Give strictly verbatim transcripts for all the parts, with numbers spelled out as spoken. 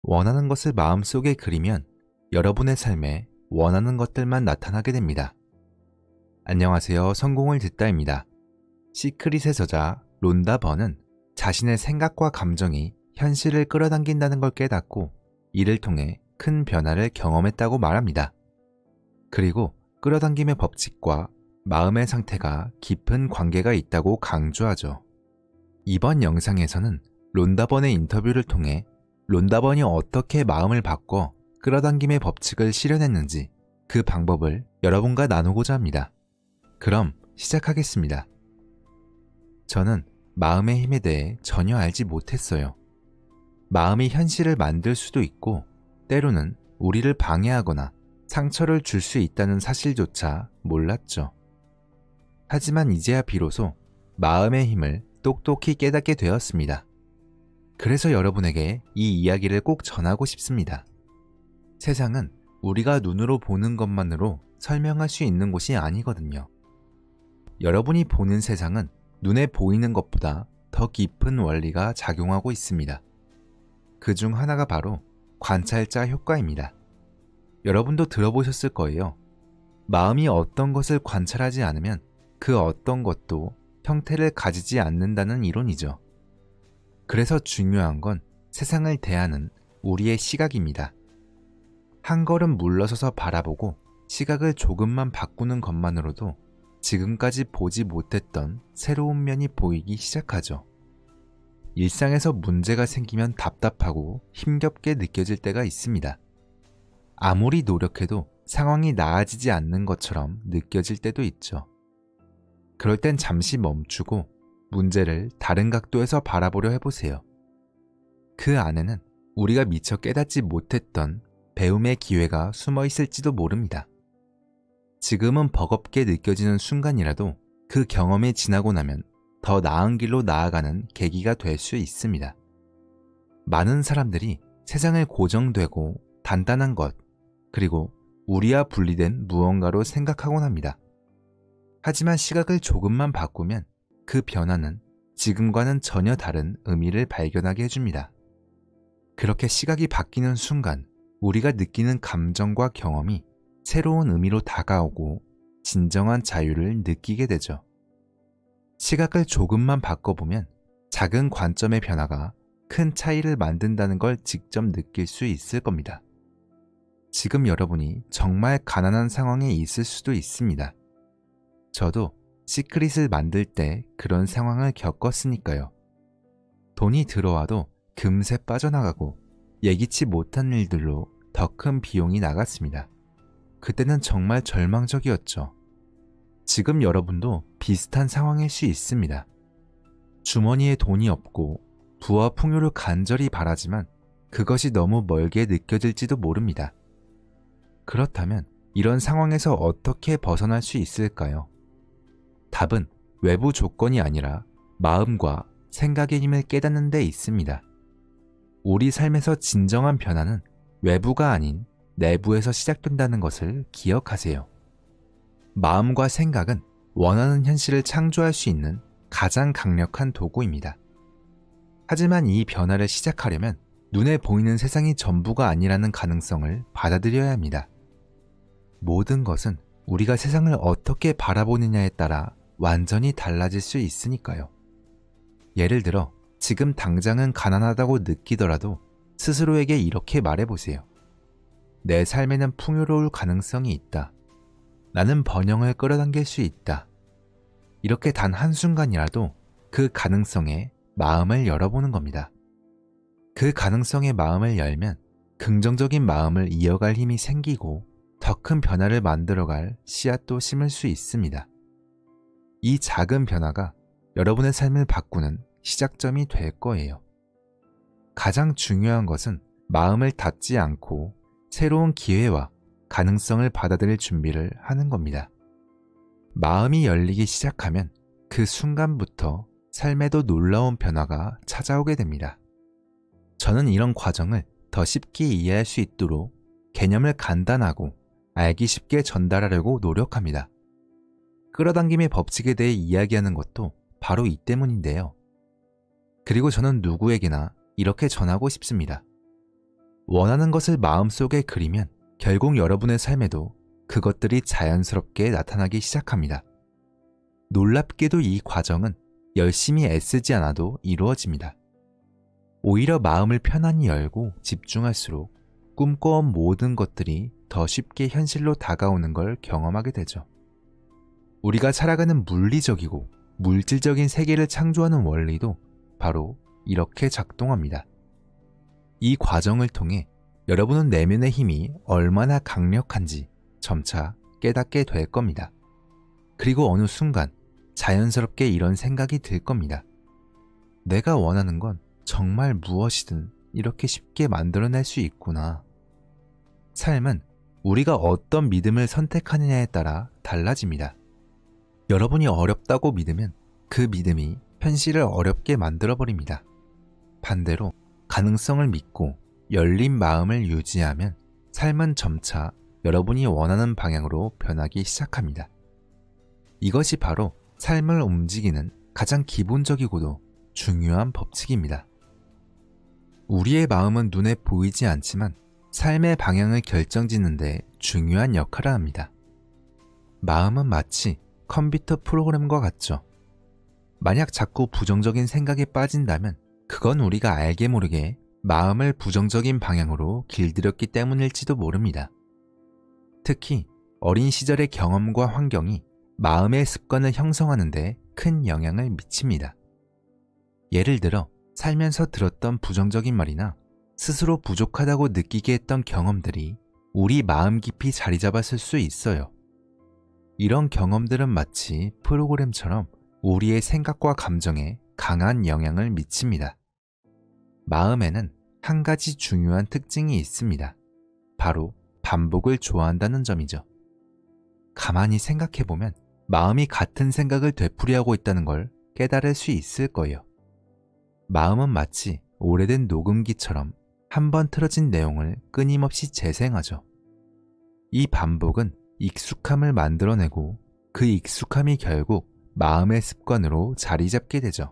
원하는 것을 마음속에 그리면 여러분의 삶에 원하는 것들만 나타나게 됩니다. 안녕하세요. 성공을 듣다입니다. 시크릿의 저자 론다 번은 자신의 생각과 감정이 현실을 끌어당긴다는 걸 깨닫고 이를 통해 큰 변화를 경험했다고 말합니다. 그리고 끌어당김의 법칙과 마음의 상태가 깊은 관계가 있다고 강조하죠. 이번 영상에서는 론다 번의 인터뷰를 통해 론다 번이 어떻게 마음을 바꿔 끌어당김의 법칙을 실현했는지 그 방법을 여러분과 나누고자 합니다. 그럼 시작하겠습니다. 저는 마음의 힘에 대해 전혀 알지 못했어요. 마음이 현실을 만들 수도 있고 때로는 우리를 방해하거나 상처를 줄 수 있다는 사실조차 몰랐죠. 하지만 이제야 비로소 마음의 힘을 똑똑히 깨닫게 되었습니다. 그래서 여러분에게 이 이야기를 꼭 전하고 싶습니다. 세상은 우리가 눈으로 보는 것만으로 설명할 수 있는 곳이 아니거든요. 여러분이 보는 세상은 눈에 보이는 것보다 더 깊은 원리가 작용하고 있습니다. 그 중 하나가 바로 관찰자 효과입니다. 여러분도 들어보셨을 거예요. 마음이 어떤 것을 관찰하지 않으면 그 어떤 것도 형태를 가지지 않는다는 이론이죠. 그래서 중요한 건 세상을 대하는 우리의 시각입니다. 한 걸음 물러서서 바라보고 시각을 조금만 바꾸는 것만으로도 지금까지 보지 못했던 새로운 면이 보이기 시작하죠. 일상에서 문제가 생기면 답답하고 힘겹게 느껴질 때가 있습니다. 아무리 노력해도 상황이 나아지지 않는 것처럼 느껴질 때도 있죠. 그럴 땐 잠시 멈추고 문제를 다른 각도에서 바라보려 해보세요. 그 안에는 우리가 미처 깨닫지 못했던 배움의 기회가 숨어 있을지도 모릅니다. 지금은 버겁게 느껴지는 순간이라도 그 경험이 지나고 나면 더 나은 길로 나아가는 계기가 될 수 있습니다. 많은 사람들이 세상을 고정되고 단단한 것, 그리고 우리와 분리된 무언가로 생각하곤 합니다. 하지만 시각을 조금만 바꾸면 그 변화는 지금과는 전혀 다른 의미를 발견하게 해줍니다. 그렇게 시각이 바뀌는 순간 우리가 느끼는 감정과 경험이 새로운 의미로 다가오고 진정한 자유를 느끼게 되죠. 시각을 조금만 바꿔보면 작은 관점의 변화가 큰 차이를 만든다는 걸 직접 느낄 수 있을 겁니다. 지금 여러분이 정말 가난한 상황에 있을 수도 있습니다. 저도 시크릿을 만들 때 그런 상황을 겪었으니까요. 돈이 들어와도 금세 빠져나가고 예기치 못한 일들로 더 큰 비용이 나갔습니다. 그때는 정말 절망적이었죠. 지금 여러분도 비슷한 상황일 수 있습니다. 주머니에 돈이 없고 부와 풍요를 간절히 바라지만 그것이 너무 멀게 느껴질지도 모릅니다. 그렇다면 이런 상황에서 어떻게 벗어날 수 있을까요? 답은 외부 조건이 아니라 마음과 생각의 힘을 깨닫는 데 있습니다. 우리 삶에서 진정한 변화는 외부가 아닌 내부에서 시작된다는 것을 기억하세요. 마음과 생각은 원하는 현실을 창조할 수 있는 가장 강력한 도구입니다. 하지만 이 변화를 시작하려면 눈에 보이는 세상이 전부가 아니라는 가능성을 받아들여야 합니다. 모든 것은 우리가 세상을 어떻게 바라보느냐에 따라 완전히 달라질 수 있으니까요. 예를 들어 지금 당장은 가난하다고 느끼더라도 스스로에게 이렇게 말해보세요. 내 삶에는 풍요로울 가능성이 있다. 나는 번영을 끌어당길 수 있다. 이렇게 단 한순간이라도 그 가능성에 마음을 열어보는 겁니다. 그 가능성에 마음을 열면 긍정적인 마음을 이어갈 힘이 생기고 더 큰 변화를 만들어갈 씨앗도 심을 수 있습니다. 이 작은 변화가 여러분의 삶을 바꾸는 시작점이 될 거예요. 가장 중요한 것은 마음을 닫지 않고 새로운 기회와 가능성을 받아들일 준비를 하는 겁니다. 마음이 열리기 시작하면 그 순간부터 삶에도 놀라운 변화가 찾아오게 됩니다. 저는 이런 과정을 더 쉽게 이해할 수 있도록 개념을 간단하고 알기 쉽게 전달하려고 노력합니다. 끌어당김의 법칙에 대해 이야기하는 것도 바로 이 때문인데요. 그리고 저는 누구에게나 이렇게 전하고 싶습니다. 원하는 것을 마음속에 그리면 결국 여러분의 삶에도 그것들이 자연스럽게 나타나기 시작합니다. 놀랍게도 이 과정은 열심히 애쓰지 않아도 이루어집니다. 오히려 마음을 편안히 열고 집중할수록 꿈꿔온 모든 것들이 더 쉽게 현실로 다가오는 걸 경험하게 되죠. 우리가 살아가는 물리적이고 물질적인 세계를 창조하는 원리도 바로 이렇게 작동합니다. 이 과정을 통해 여러분은 내면의 힘이 얼마나 강력한지 점차 깨닫게 될 겁니다. 그리고 어느 순간 자연스럽게 이런 생각이 들 겁니다. 내가 원하는 건 정말 무엇이든 이렇게 쉽게 만들어낼 수 있구나. 삶은 우리가 어떤 믿음을 선택하느냐에 따라 달라집니다. 여러분이 어렵다고 믿으면 그 믿음이 현실을 어렵게 만들어버립니다. 반대로 가능성을 믿고 열린 마음을 유지하면 삶은 점차 여러분이 원하는 방향으로 변하기 시작합니다. 이것이 바로 삶을 움직이는 가장 기본적이고도 중요한 법칙입니다. 우리의 마음은 눈에 보이지 않지만 삶의 방향을 결정짓는 데 중요한 역할을 합니다. 마음은 마치 컴퓨터 프로그램과 같죠. 만약 자꾸 부정적인 생각에 빠진다면 그건 우리가 알게 모르게 마음을 부정적인 방향으로 길들였기 때문일지도 모릅니다. 특히 어린 시절의 경험과 환경이 마음의 습관을 형성하는 데 큰 영향을 미칩니다. 예를 들어 살면서 들었던 부정적인 말이나 스스로 부족하다고 느끼게 했던 경험들이 우리 마음 깊이 자리 잡았을 수 있어요. 이런 경험들은 마치 프로그램처럼 우리의 생각과 감정에 강한 영향을 미칩니다. 마음에는 한 가지 중요한 특징이 있습니다. 바로 반복을 좋아한다는 점이죠. 가만히 생각해보면 마음이 같은 생각을 되풀이하고 있다는 걸 깨달을 수 있을 거예요. 마음은 마치 오래된 녹음기처럼 한 번 틀어진 내용을 끊임없이 재생하죠. 이 반복은 익숙함을 만들어내고 그 익숙함이 결국 마음의 습관으로 자리 잡게 되죠.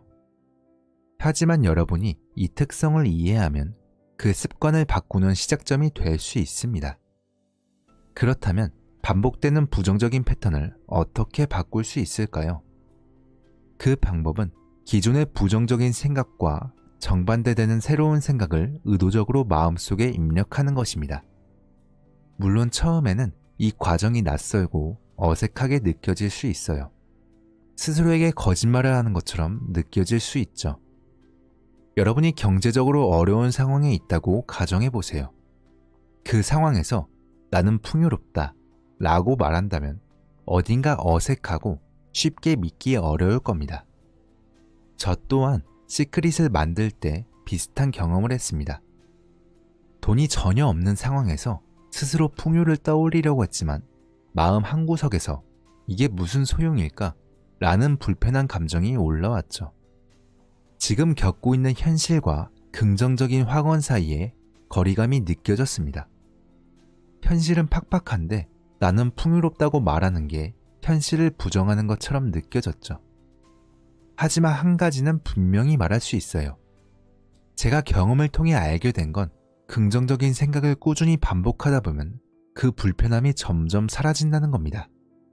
하지만 여러분이 이 특성을 이해하면 그 습관을 바꾸는 시작점이 될 수 있습니다. 그렇다면 반복되는 부정적인 패턴을 어떻게 바꿀 수 있을까요? 그 방법은 기존의 부정적인 생각과 정반대되는 새로운 생각을 의도적으로 마음속에 입력하는 것입니다. 물론 처음에는 이 과정이 낯설고 어색하게 느껴질 수 있어요. 스스로에게 거짓말을 하는 것처럼 느껴질 수 있죠. 여러분이 경제적으로 어려운 상황에 있다고 가정해보세요. 그 상황에서 나는 풍요롭다 라고 말한다면 어딘가 어색하고 쉽게 믿기 어려울 겁니다. 저 또한 시크릿을 만들 때 비슷한 경험을 했습니다. 돈이 전혀 없는 상황에서 스스로 풍요를 떠올리려고 했지만 마음 한구석에서 이게 무슨 소용일까? 라는 불편한 감정이 올라왔죠. 지금 겪고 있는 현실과 긍정적인 확언 사이에 거리감이 느껴졌습니다. 현실은 팍팍한데 나는 풍요롭다고 말하는 게 현실을 부정하는 것처럼 느껴졌죠. 하지만 한 가지는 분명히 말할 수 있어요. 제가 경험을 통해 알게 된 건 긍정적인 생각을 꾸준히 반복하다 보면 그 불편함이 점점 사라진다는 겁니다.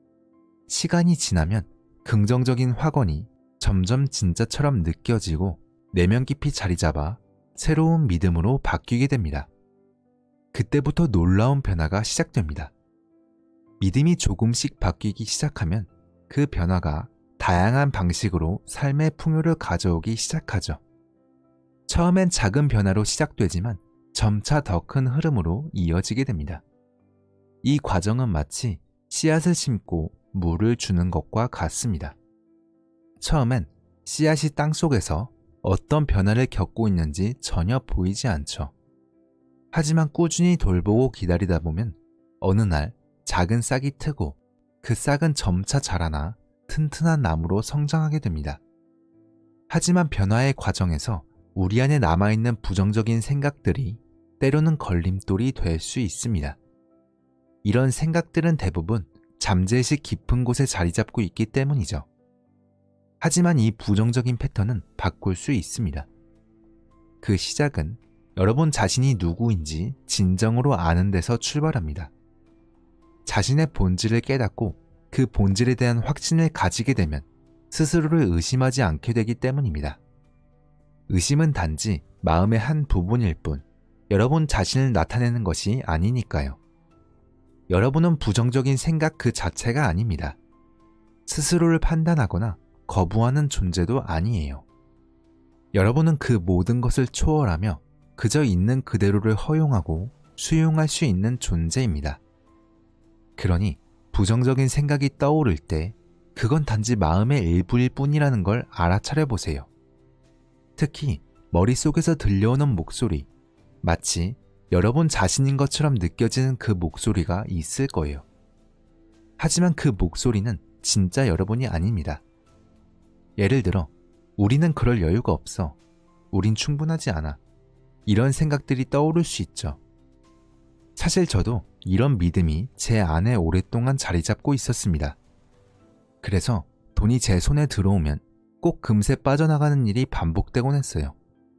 시간이 지나면 긍정적인 확언이 점점 진짜처럼 느껴지고 내면 깊이 자리 잡아 새로운 믿음으로 바뀌게 됩니다. 그때부터 놀라운 변화가 시작됩니다. 믿음이 조금씩 바뀌기 시작하면 그 변화가 다양한 방식으로 삶의 풍요를 가져오기 시작하죠. 처음엔 작은 변화로 시작되지만 점차 더 큰 흐름으로 이어지게 됩니다. 이 과정은 마치 씨앗을 심고 물을 주는 것과 같습니다. 처음엔 씨앗이 땅속에서 어떤 변화를 겪고 있는지 전혀 보이지 않죠. 하지만 꾸준히 돌보고 기다리다 보면 어느 날 작은 싹이 트고 그 싹은 점차 자라나 튼튼한 나무로 성장하게 됩니다. 하지만 변화의 과정에서 우리 안에 남아있는 부정적인 생각들이 때로는 걸림돌이 될 수 있습니다. 이런 생각들은 대부분 잠재의식 깊은 곳에 자리 잡고 있기 때문이죠. 하지만 이 부정적인 패턴은 바꿀 수 있습니다. 그 시작은 여러분 자신이 누구인지 진정으로 아는 데서 출발합니다. 자신의 본질을 깨닫고 그 본질에 대한 확신을 가지게 되면 스스로를 의심하지 않게 되기 때문입니다. 의심은 단지 마음의 한 부분일 뿐 여러분 자신을 나타내는 것이 아니니까요. 여러분은 부정적인 생각 그 자체가 아닙니다. 스스로를 판단하거나 거부하는 존재도 아니에요. 여러분은 그 모든 것을 초월하며 그저 있는 그대로를 허용하고 수용할 수 있는 존재입니다. 그러니 부정적인 생각이 떠오를 때 그건 단지 마음의 일부일 뿐이라는 걸 알아차려 보세요. 특히 머릿속에서 들려오는 목소리, 마치 여러분 자신인 것처럼 느껴지는 그 목소리가 있을 거예요. 하지만 그 목소리는 진짜 여러분이 아닙니다. 예를 들어, 우리는 그럴 여유가 없어. 우린 충분하지 않아. 이런 생각들이 떠오를 수 있죠. 사실 저도 이런 믿음이 제 안에 오랫동안 자리 잡고 있었습니다. 그래서 돈이 제 손에 들어오면 꼭 금세 빠져나가는 일이 반복되곤 했어요.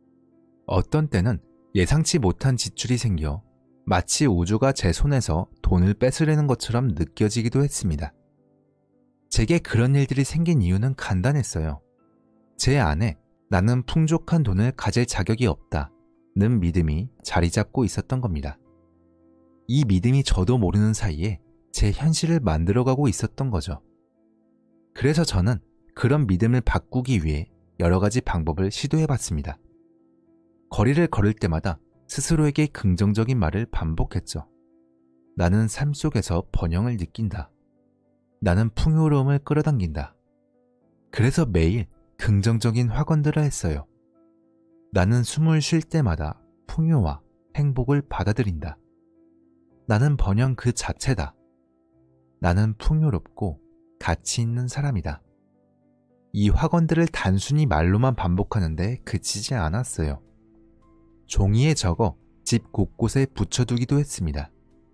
어떤 때는 예상치 못한 지출이 생겨 마치 우주가 제 손에서 돈을 뺏으려는 것처럼 느껴지기도 했습니다. 제게 그런 일들이 생긴 이유는 간단했어요. 제 안에 나는 풍족한 돈을 가질 자격이 없다는 믿음이 자리 잡고 있었던 겁니다. 이 믿음이 저도 모르는 사이에 제 현실을 만들어가고 있었던 거죠. 그래서 저는 그런 믿음을 바꾸기 위해 여러 가지 방법을 시도해봤습니다. 거리를 걸을 때마다 스스로에게 긍정적인 말을 반복했죠. 나는 삶 속에서 번영을 느낀다. 나는 풍요로움을 끌어당긴다. 그래서 매일 긍정적인 확언들을 했어요. 나는 숨을 쉴 때마다 풍요와 행복을 받아들인다. 나는 번영 그 자체다. 나는 풍요롭고 가치 있는 사람이다. 이 확언들을 단순히 말로만 반복하는데 그치지 않았어요. 종이에 적어 집 곳곳에 붙여두기도 했습니다.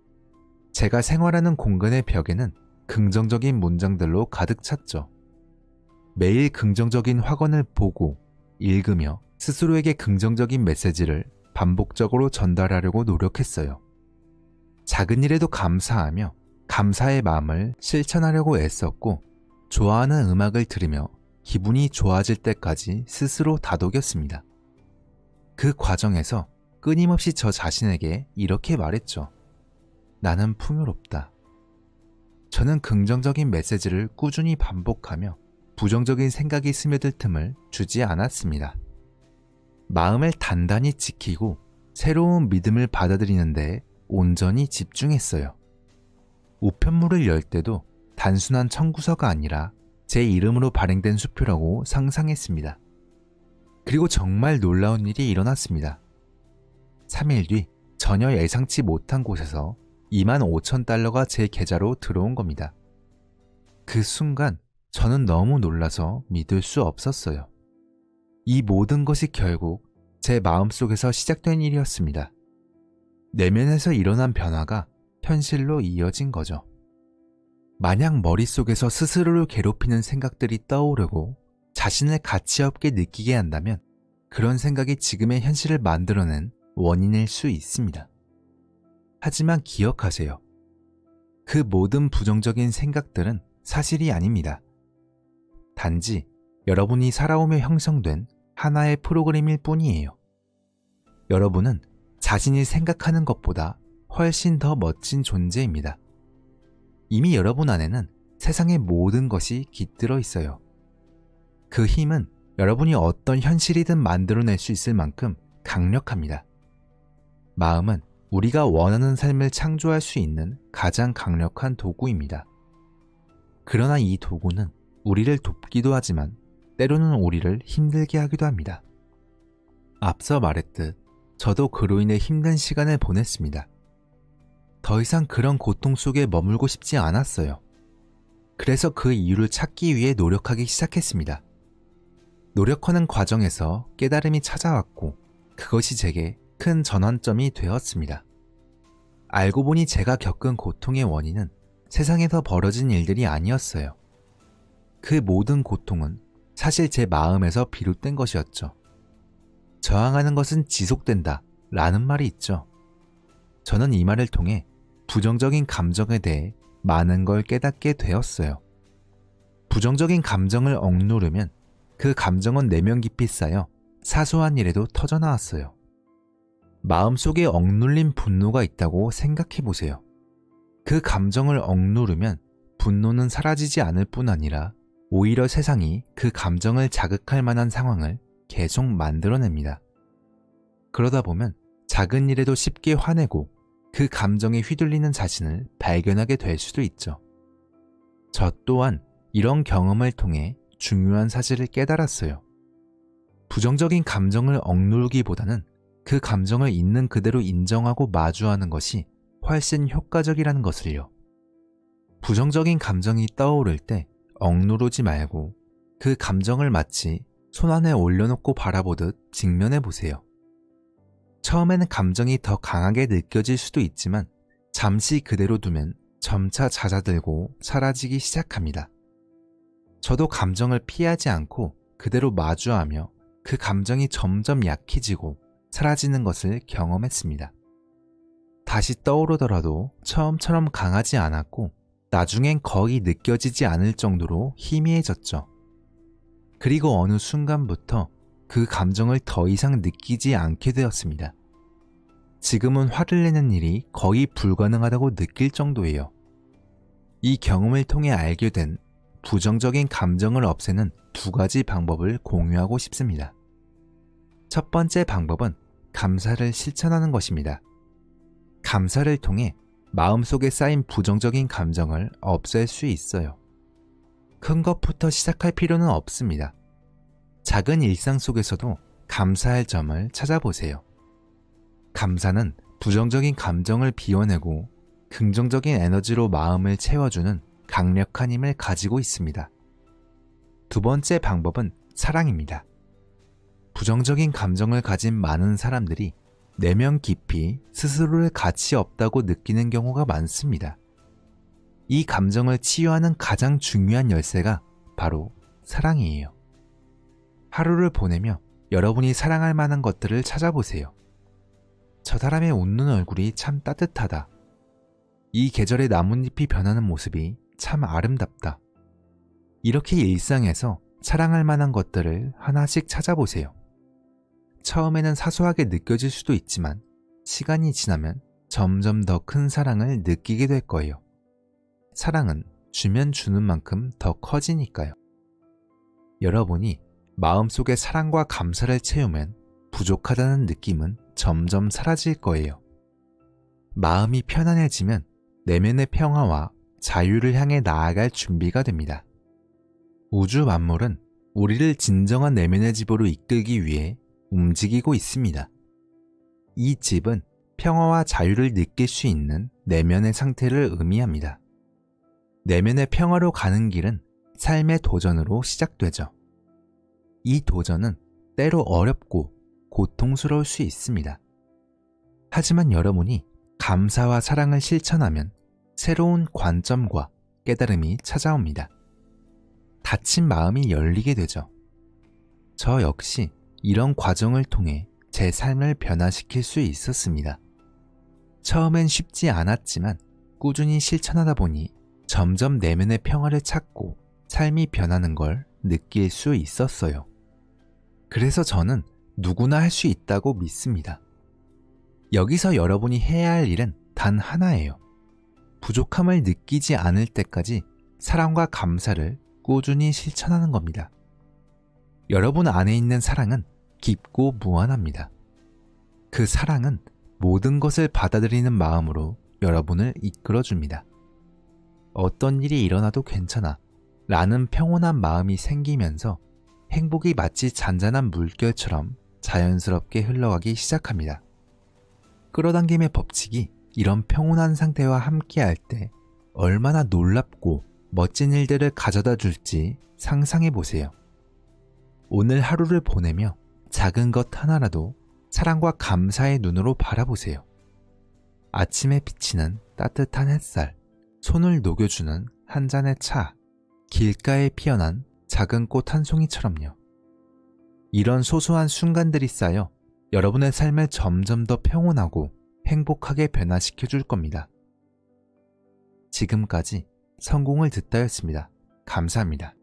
제가 생활하는 공간의 벽에는 긍정적인 문장들로 가득 찼죠. 매일 긍정적인 확언을 보고 읽으며 스스로에게 긍정적인 메시지를 반복적으로 전달하려고 노력했어요. 작은 일에도 감사하며 감사의 마음을 실천하려고 애썼고 좋아하는 음악을 들으며 기분이 좋아질 때까지 스스로 다독였습니다. 그 과정에서 끊임없이 저 자신에게 이렇게 말했죠. 나는 풍요롭다. 저는 긍정적인 메시지를 꾸준히 반복하며 부정적인 생각이 스며들 틈을 주지 않았습니다. 마음을 단단히 지키고 새로운 믿음을 받아들이는 데 온전히 집중했어요. 우편물을 열 때도 단순한 청구서가 아니라 제 이름으로 발행된 수표라고 상상했습니다. 그리고 정말 놀라운 일이 일어났습니다. 삼 일 뒤 전혀 예상치 못한 곳에서 이만 오천 달러가 제 계좌로 들어온 겁니다. 그 순간 저는 너무 놀라서 믿을 수 없었어요. 이 모든 것이 결국 제 마음속에서 시작된 일이었습니다. 내면에서 일어난 변화가 현실로 이어진 거죠. 만약 머릿속에서 스스로를 괴롭히는 생각들이 떠오르고 자신을 가치없게 느끼게 한다면 그런 생각이 지금의 현실을 만들어낸 원인일 수 있습니다. 하지만 기억하세요. 그 모든 부정적인 생각들은 사실이 아닙니다. 단지 여러분이 살아오며 형성된 하나의 프로그램일 뿐이에요. 여러분은 자신이 생각하는 것보다 훨씬 더 멋진 존재입니다. 이미 여러분 안에는 세상의 모든 것이 깃들어 있어요. 그 힘은 여러분이 어떤 현실이든 만들어낼 수 있을 만큼 강력합니다. 마음은 우리가 원하는 삶을 창조할 수 있는 가장 강력한 도구입니다. 그러나 이 도구는 우리를 돕기도 하지만 때로는 우리를 힘들게 하기도 합니다. 앞서 말했듯 저도 그로 인해 힘든 시간을 보냈습니다. 더 이상 그런 고통 속에 머물고 싶지 않았어요. 그래서 그 이유를 찾기 위해 노력하기 시작했습니다. 노력하는 과정에서 깨달음이 찾아왔고 그것이 제게 큰 전환점이 되었습니다. 알고 보니 제가 겪은 고통의 원인은 세상에서 벌어진 일들이 아니었어요. 그 모든 고통은 사실 제 마음에서 비롯된 것이었죠. 저항하는 것은 지속된다 라는 말이 있죠. 저는 이 말을 통해 부정적인 감정에 대해 많은 걸 깨닫게 되었어요. 부정적인 감정을 억누르면 그 감정은 내면 깊이 쌓여 사소한 일에도 터져나왔어요. 마음속에 억눌린 분노가 있다고 생각해 보세요. 그 감정을 억누르면 분노는 사라지지 않을 뿐 아니라 오히려 세상이 그 감정을 자극할 만한 상황을 계속 만들어냅니다. 그러다 보면 작은 일에도 쉽게 화내고 그 감정에 휘둘리는 자신을 발견하게 될 수도 있죠. 저 또한 이런 경험을 통해 중요한 사실을 깨달았어요. 부정적인 감정을 억누르기보다는 그 감정을 있는 그대로 인정하고 마주하는 것이 훨씬 효과적이라는 것을요. 부정적인 감정이 떠오를 때 억누르지 말고 그 감정을 마치 손안에 올려놓고 바라보듯 직면해 보세요. 처음에는 감정이 더 강하게 느껴질 수도 있지만 잠시 그대로 두면 점차 잦아들고 사라지기 시작합니다. 저도 감정을 피하지 않고 그대로 마주하며 그 감정이 점점 약해지고 사라지는 것을 경험했습니다. 다시 떠오르더라도 처음처럼 강하지 않았고 나중엔 거의 느껴지지 않을 정도로 희미해졌죠. 그리고 어느 순간부터 그 감정을 더 이상 느끼지 않게 되었습니다. 지금은 화를 내는 일이 거의 불가능하다고 느낄 정도예요. 이 경험을 통해 알게 된 부정적인 감정을 없애는 두 가지 방법을 공유하고 싶습니다. 첫 번째 방법은 감사를 실천하는 것입니다. 감사를 통해 마음속에 쌓인 부정적인 감정을 없앨 수 있어요. 큰 것부터 시작할 필요는 없습니다. 작은 일상 속에서도 감사할 점을 찾아보세요. 감사는 부정적인 감정을 비워내고 긍정적인 에너지로 마음을 채워주는 강력한 힘을 가지고 있습니다. 두 번째 방법은 사랑입니다. 부정적인 감정을 가진 많은 사람들이 내면 깊이 스스로를 가치 없다고 느끼는 경우가 많습니다. 이 감정을 치유하는 가장 중요한 열쇠가 바로 사랑이에요. 하루를 보내며 여러분이 사랑할 만한 것들을 찾아보세요. 저 사람의 웃는 얼굴이 참 따뜻하다. 이 계절의 나뭇잎이 변하는 모습이 참 아름답다. 이렇게 일상에서 사랑할 만한 것들을 하나씩 찾아보세요. 처음에는 사소하게 느껴질 수도 있지만 시간이 지나면 점점 더 큰 사랑을 느끼게 될 거예요. 사랑은 주면 주는 만큼 더 커지니까요. 여러분이 마음속에 사랑과 감사를 채우면 부족하다는 느낌은 점점 사라질 거예요. 마음이 편안해지면 내면의 평화와 자유를 향해 나아갈 준비가 됩니다. 우주 만물은 우리를 진정한 내면의 집으로 이끌기 위해 움직이고 있습니다. 이 집은 평화와 자유를 느낄 수 있는 내면의 상태를 의미합니다. 내면의 평화로 가는 길은 삶의 도전으로 시작되죠. 이 도전은 때로 어렵고 고통스러울 수 있습니다. 하지만 여러분이 감사와 사랑을 실천하면 새로운 관점과 깨달음이 찾아옵니다. 닫힌 마음이 열리게 되죠. 저 역시 이런 과정을 통해 제 삶을 변화시킬 수 있었습니다. 처음엔 쉽지 않았지만 꾸준히 실천하다 보니 점점 내면의 평화를 찾고 삶이 변하는 걸 느낄 수 있었어요. 그래서 저는 누구나 할 수 있다고 믿습니다. 여기서 여러분이 해야 할 일은 단 하나예요. 부족함을 느끼지 않을 때까지 사랑과 감사를 꾸준히 실천하는 겁니다. 여러분 안에 있는 사랑은 깊고 무한합니다. 그 사랑은 모든 것을 받아들이는 마음으로 여러분을 이끌어줍니다. 어떤 일이 일어나도 괜찮아 라는 평온한 마음이 생기면서 행복이 마치 잔잔한 물결처럼 자연스럽게 흘러가기 시작합니다. 끌어당김의 법칙이 이런 평온한 상태와 함께할 때 얼마나 놀랍고 멋진 일들을 가져다 줄지 상상해 보세요. 오늘 하루를 보내며 작은 것 하나라도 사랑과 감사의 눈으로 바라보세요. 아침에 비치는 따뜻한 햇살, 손을 녹여주는 한 잔의 차, 길가에 피어난 작은 꽃 한 송이처럼요. 이런 소소한 순간들이 쌓여 여러분의 삶을 점점 더 평온하고 행복하게 변화시켜 줄 겁니다. 지금까지 성공을 듣다였습니다. 감사합니다.